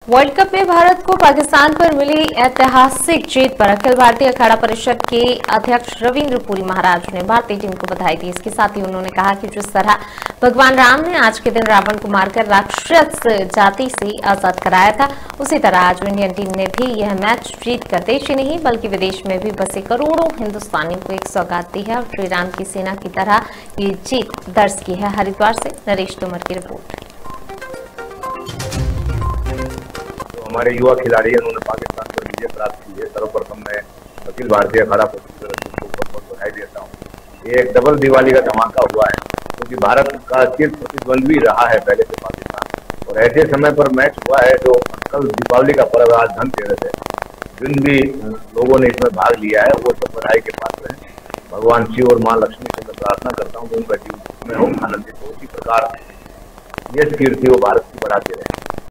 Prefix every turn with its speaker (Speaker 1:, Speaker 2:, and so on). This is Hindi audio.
Speaker 1: वर्ल्ड कप में भारत को पाकिस्तान पर मिली ऐतिहासिक जीत पर अखिल भारतीय अखाड़ा परिषद के अध्यक्ष रविंद्र पुरी महाराज ने भारतीय टीम को बधाई दी। इसके साथ ही उन्होंने कहा कि जिस तरह भगवान राम ने आज के दिन रावण को मारकर राक्षस जाति से आजाद कराया था, उसी तरह आज इंडियन टीम ने भी यह मैच जीतकर देश ही नहीं बल्कि विदेश में भी बसे करोड़ों हिंदुस्तानियों को एक सौगात दी है और श्री राम की सेना की तरह ये जीत दर्ज की है। हरिद्वार से नरेश तोमर की रिपोर्ट।
Speaker 2: हमारे युवा खिलाड़ी हैं, उन्होंने पाकिस्तान पर विजय प्राप्त की है। सर्वप्रथम मैं अखिल भारतीय अखाड़ा परिषद को बहुत बधाई देता हूँ। ये एक डबल दिवाली का धमाका हुआ है, क्योंकि भारत का चिर प्रतिद्वंद्वी रहा है पहले से पाकिस्तान, और ऐसे समय पर मैच हुआ है जो कल दीपावली का पर्व आज धनतेरस है। जिन भी लोगों ने इसमें भाग लिया है वो सब बधाई के पात्र हैं। भगवान शिव और माँ लक्ष्मी से मैं प्रार्थना करता हूँ कि उनका जीवन में हो, आनंदित हो। इसी प्रकार यश कीर्ति वो भारत की बढ़ाते रहे।